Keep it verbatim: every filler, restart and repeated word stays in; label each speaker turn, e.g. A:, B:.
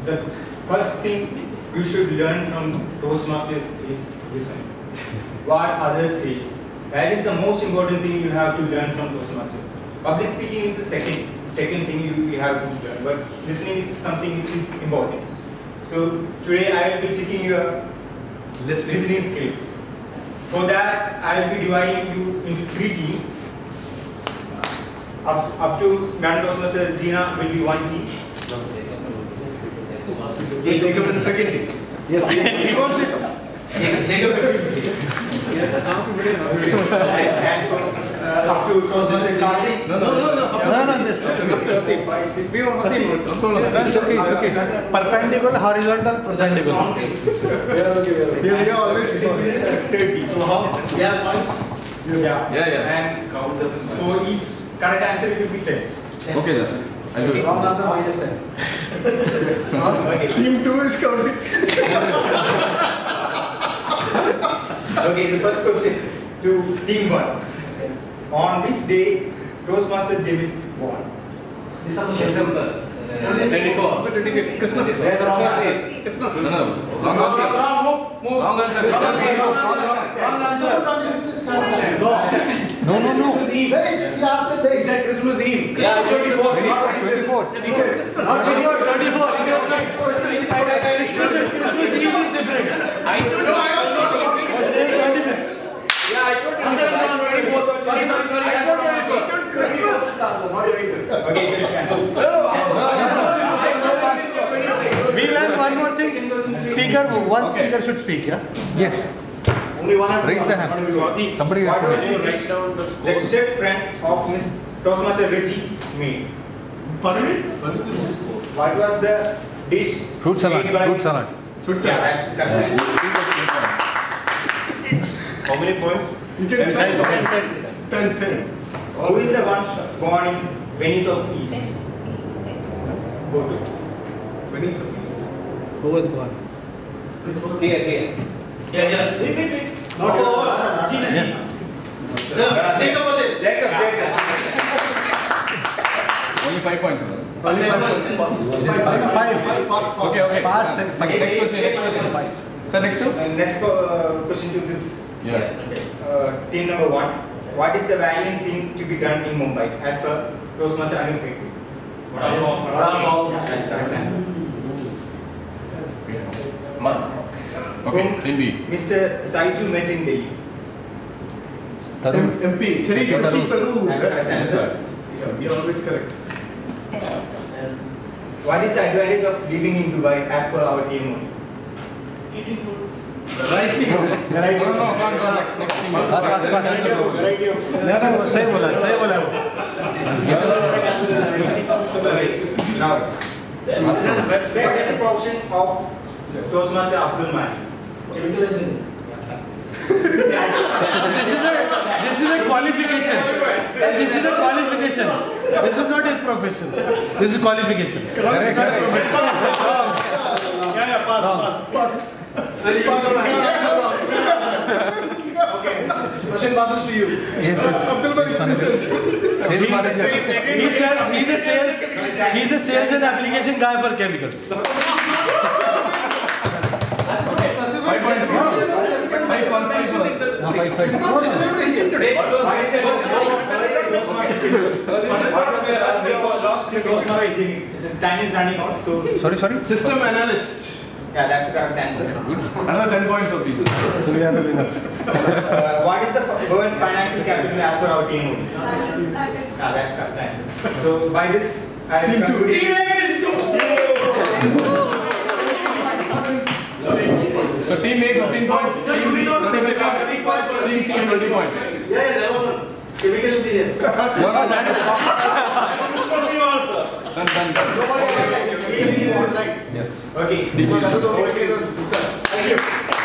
A: the first thing you should learn from Toastmasters is listen. What others say. That is the most important thing you have to learn from Toastmasters. Public speaking is the second second thing you, you have to learn, but listening is something which is important. So today I will be checking your listening, listening skills. For that, I will be dividing you into three teams. Up, up to Madam Toastmaster Gina will be one team.
B: Jacob in the second team. Yes, he wants Jacob. Jacob.
A: And uh, up to Toastmaster Karthik.
B: No, no, no, no.
C: No, no, this.
B: We were Wasim also.
C: It's okay, it's okay. Perpendicular, horizontal, perpendicular.
B: We are always
A: thirty. So how? Yeah, points.
B: Yes.
A: Yeah.
D: Yeah, yeah.
A: And count doesn't. For each correct answer, it will be ten.
D: Okay, sir. I'll do it.
B: Wrong answer minus ten. Team two is counting.
A: Okay, the first question to team one. On which day Toastmaster Jamil born?
D: December. twenty-fourth.
B: Christmas.
D: Where's the wrong answer?
B: Christmas.
D: No, no. Wrong answer.
B: Wrong. Move. Move.
D: Wrong answer.
B: Wrong answer.
C: No, no, no.
B: Wait, after the exact Christmas Eve.
D: Yeah, twenty-fourth.
C: twenty-four.
B: Christmas.
C: twenty-four, twenty-four. Christmas Eve is different.
D: I don't know. I was not talking. Yeah, I told you. Sorry, sorry, sorry. I told you.
B: Christmas.
A: Okay, good.
C: We learn one more thing. Speaker, one speaker should speak, yeah? Yes.
B: Only one.
C: Raise the hand. Somebody
A: What was
C: has
A: the dish the chef friend of Miss Toastmaster Reggie made?
B: Pardon me?
A: What was the dish?
C: Fruit salad.
A: made by-
C: Fruit salad.
B: Fruit
A: Yeah,
B: salad.
A: that's correct. How many points?
B: You can ten, ten, ten, ten.
A: Who is the one born in Venice of East? Go to.
B: Venice of East.
C: Who was born?
D: Here, here.
A: Yeah, yeah. Wait, wait, wait.
B: No,
A: Gina, Gina.
D: Jacob was it? Jacob, Jacob.
C: Only five points.
B: Five.
C: Five.
B: Okay, okay.
C: Pass.
A: Okay.
C: Next question. Next question. Five. Sir, next two.
A: Uh, next uh, question to this
D: Yeah.
A: uh, team number one. What is the valiant thing to be done in Mumbai as per Toastmaster Anil Pektu? That's correct answer.
D: Mark. Okay, team B.
A: Mister Saiju met in Delhi.
C: Tarun.
B: M P. Seri
C: Tarun.
B: Tarun.
A: That's the correct answer.
B: Yeah, you're always correct.
A: What is the advantage of living in Dubai as per our team only?
B: Eating food. Variety.
A: Variety.
D: No, no, no, no, next, next team.
C: Pass, pass, pass.
A: Variety of.
C: No, no, सही बोला, सही बोला वो.
A: Now, what is the profession of Toastmaster Abdul Malik? Chemical engineer.
C: This is a this is a qualification. This is a qualification. This is not his profession. This is qualification. Correct, correct.
A: Yeah, yeah, pass, pass, pass. Okay.
B: Question passes to you.
C: Yes, yes.
B: Abdul Malik present.
C: Sales manager. He sells. He's a sales. He's a sales and application guy for chemicals.
D: Five points. Five, one, five, one.
C: No, five, five.
A: Time is running out, so
C: Sorry, sorry.
B: System analyst.
A: yeah, that's the correct answer.
D: Another ten points for people.
C: So we are the winners.
A: Uh, what is the world's financial capital as per our team only? Yeah, that's the correct answer. So by this, I
B: Team two.
A: conclude it.
D: So team A fifteen points, team B thirty points, team C twenty points.
B: Yeah, yeah, that was one. Chemical engineer.
C: No, no, that is wrong.
D: Done, done, done.
A: Team B was right.
C: Yes.
A: Okay.
B: That was okay. It was discussed.
A: Thank you.